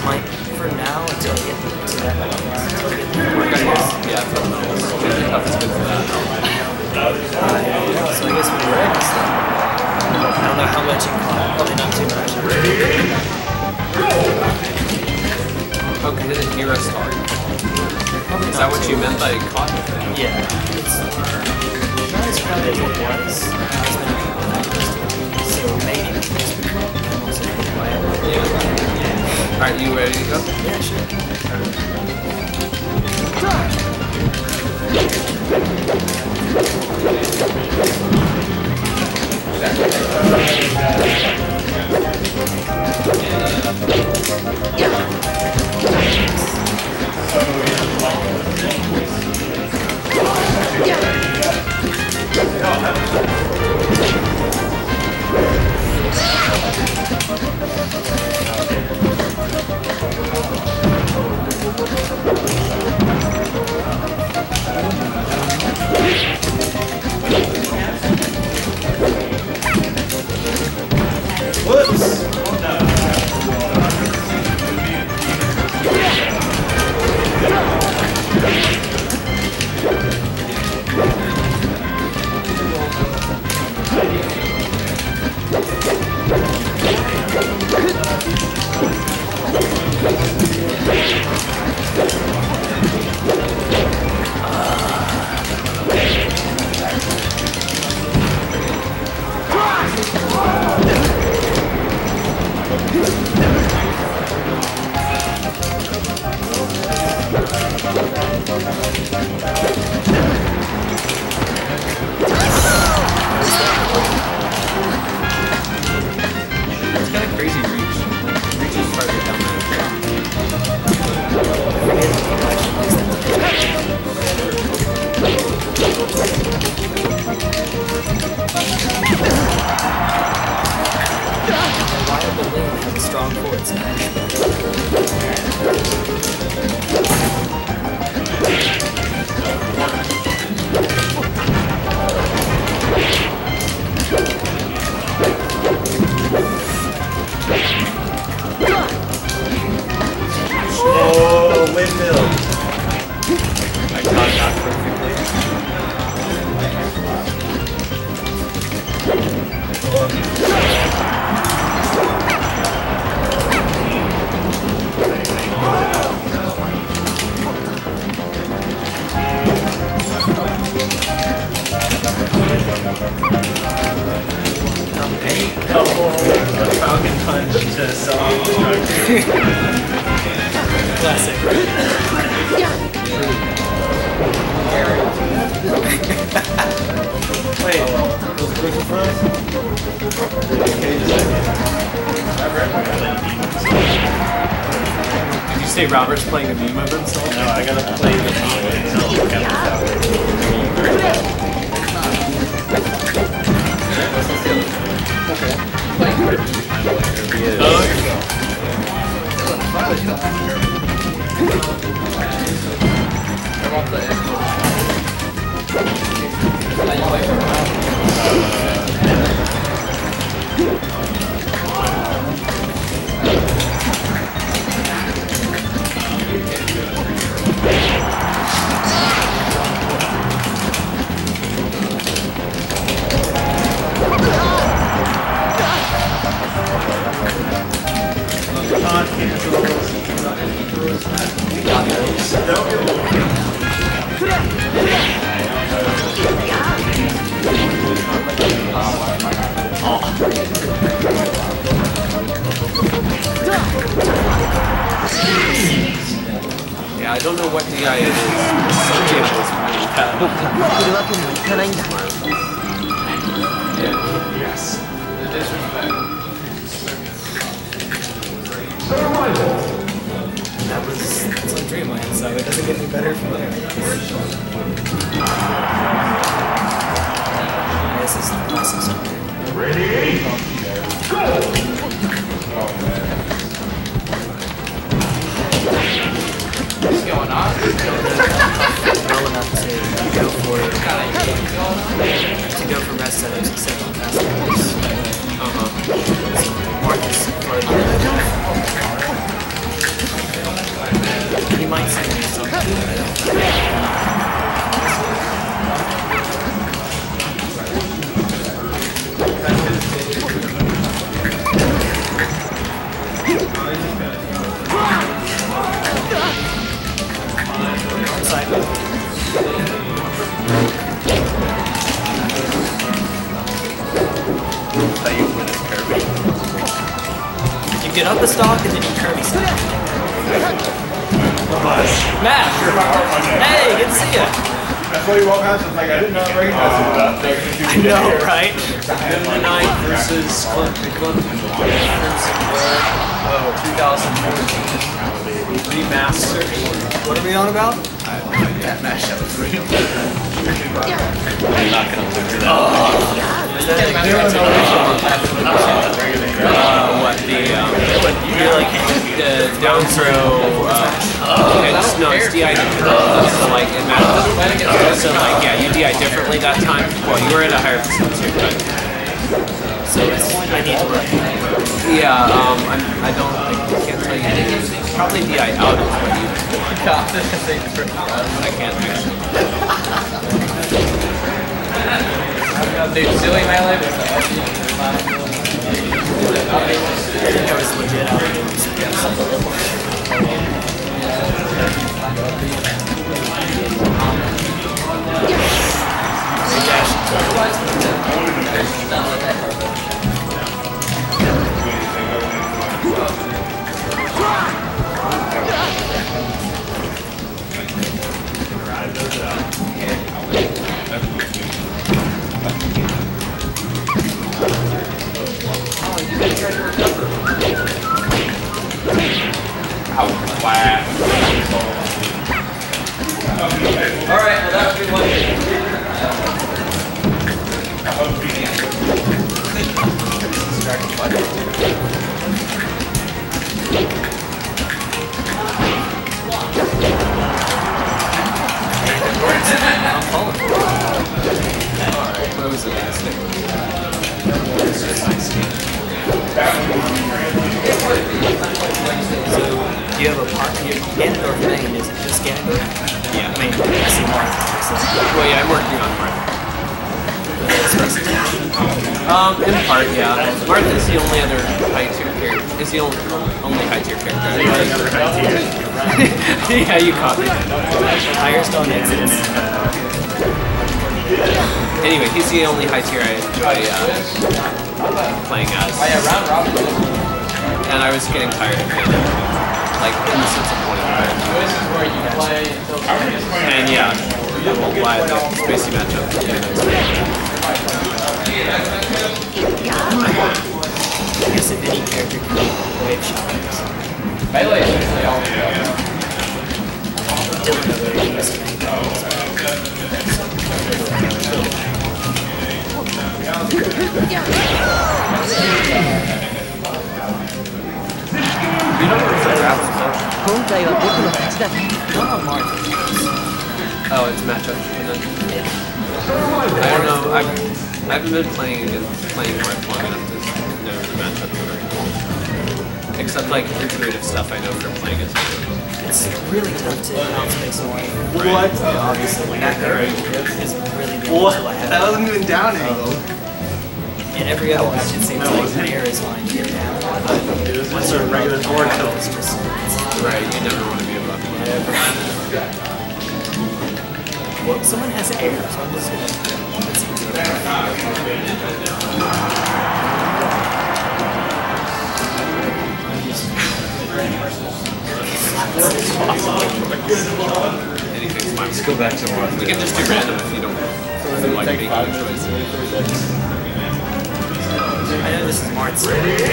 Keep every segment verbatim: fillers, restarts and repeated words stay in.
might, for now, until I get to that, until I get to the work, yeah, Jigglypuff is good for that. Uh, so I guess when we're ready, so I don't know how much it costs. Probably not too much. Oh, because it didn't hear us start. Probably Is that what you meant by caught? Yeah. It's not as crowded as it was. So maybe I'm also pretty quiet. Yeah. Alright, you ready to go? Yeah, sure. Classic. Wait, was it crucial for us? Did you say Robert's playing a meme of himself? No, I gotta play the meme of himself. Yeah, I don't know what D I is. Some game is really bad. Yeah. Yes. The disrespect. That was that's on Dreamland, so it doesn't get any better from there. This is the classic song. Ready? Go! What's going on? Well enough to go for to go for rest setups except on fast pace. Uh-huh. Marth is part of the Side. You get up the stalk and then you Kirby side. Matt! Hey, good to see you! That's why you walk past and like, I did not recognize you without there. I know, right? Midnight versus Clint McClellan. Oh, two thousand fourteen remaster. What are we on about? That mashup was real. I'm not gonna look at that. Is that like, Uh, what the, um, you like the down throw, uh, okay, just, no, it's D I differently, so like, it matters, so like, yeah, you D I differently that time, well, you were at a higher percentage, but, so it's, I need to look. yeah, um, I'm, I don't, I can't tell you, probably D I out is what you want, I can't actually. Dude, silly melee. I think I was legit out Alright, well that was good one. Alright, what was the last thing? So, do you have a part here? Ganondorf name, is it just Ganondorf? Yeah. I mean, I see Marth. So. Well, yeah, I'm working on Marth. Um, in part, yeah. Marth is the only other high tier character. Is the only only high tier character. Yeah, you caught me. Firestone exits. Anyway, he's the only high tier I enjoy uh, playing as. Oh yeah, round robin. And I was getting tired of it. Like, in the sense of wanting to This is where you play until And yeah, I won't lie, the spacey matchup. I guess if any character can be wave shots. melee is usually all Dylan over there used to make Not on Marth. Oh, it's matchup. And then, I don't know. I've, I haven't been playing against playing Marth long enough to know the matchup very well. Except like intuitive stuff I know from playing against him. It's really tough to outspace a wave. What? Yeah, obviously, like that area is really the What? only tool I have. That wasn't even down angle. In every other match, it seems like the air is mine to get down. What's a regular board tilt? It's just, Right, you never want to be above me. well, someone has air, so I'm just gonna. Let's see what's Anything's fine. Let's go back to Marth. We can just do random if you don't feel like making a choice. I know this is Marth's.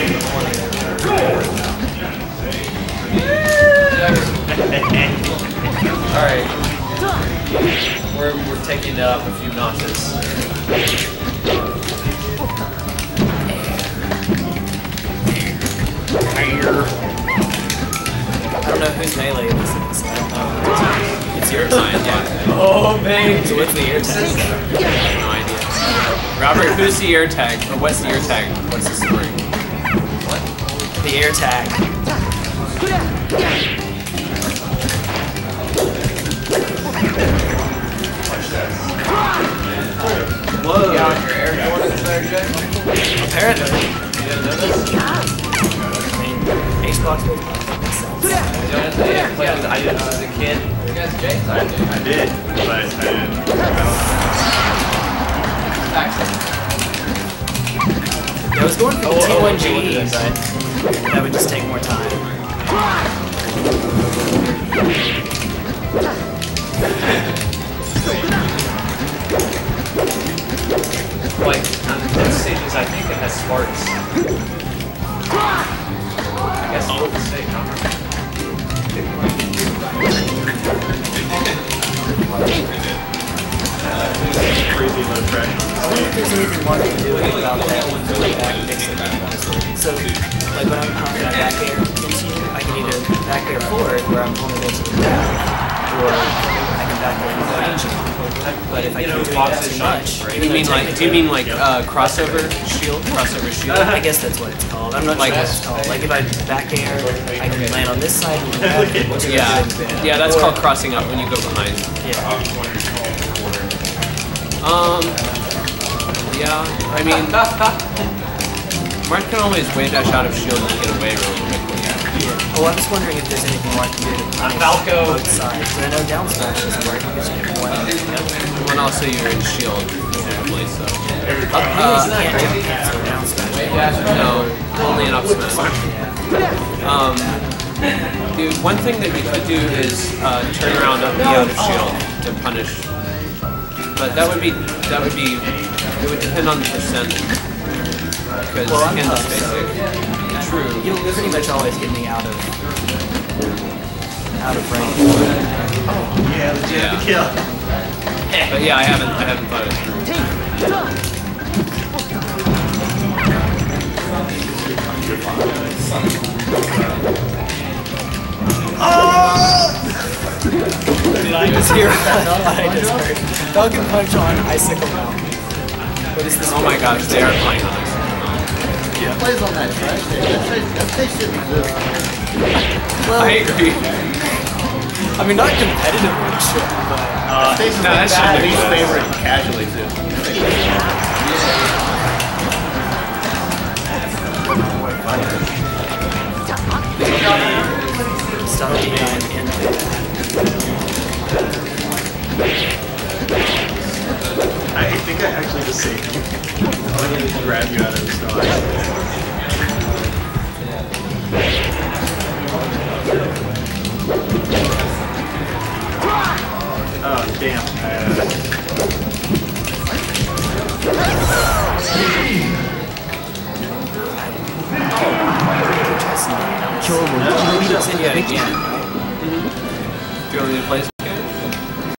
Alright. We're, we're taking it up a few notches. I don't know whose melee this is. I don't know. It's your time, yeah. Oh, baby. So what's the air tag? I have no idea. Robert, who's the air tag? Or what's the air tag? What's the story? What? The air tag. Whoa. You got your air coordinates there, Jay? Apparently. You didn't know this? I mean, box makes makes sense. Yeah, yeah, played with items as a kid. You guys, James, I do. I did, but I didn't. Yeah, I was going for the Oh, T one G, oh, okay, but that would just take more time. Like, on this stages, I think it has sparks. I guess I'll say, huh? Crazy low track. I wonder if there's anything more to do about that like back mixing. So, like when I'm pumping a back air into you, I can either back air forward where I'm pulling it to the back, or I can back air range. But if I keep doing that too much, Do you mean like, do you mean like uh, crossover shield? Crossover shield? I guess that's what it's called. I'm not Like- sure what it's called. Like if I back air, I can land on this side and back, which is Yeah, good and bad. yeah, that's Or- called crossing up when you go behind. Yeah. Um, yeah, I mean, Marth can always wave dash out of shield and get away really quickly. Yeah. Well, I'm just wondering if there's anything more I can do to punish Falco. both sides. But I know down smash doesn't work because you get one. And also you're in shield, presumably, so. Uh, you can't jump cancel down smash. No, only an up smash. Um, dude, one thing that you could do is uh, turn around up the out of shield to punish. But that would be, that would be, it would depend on the percent. Because Well, I'm in not, this basic, true. You'll pretty much always get me out of out of range. Yeah, legit Yeah. kill. But yeah, I haven't, I haven't thought it through. Did I just hear that? I just heard Falcon Punch on Icicle Mountain. What is this? Oh my gosh, they are playing on this. Plays on that trash day. That place, that place should exist. Well, I agree. I mean, not competitively, sure, but Uh, Stacy's No, my that shouldn't least exist. favorite casually too. stop being on in. I think I actually just saved you. I'm gonna grab you out of the snow. Oh, damn. Kill him. Do you want me to play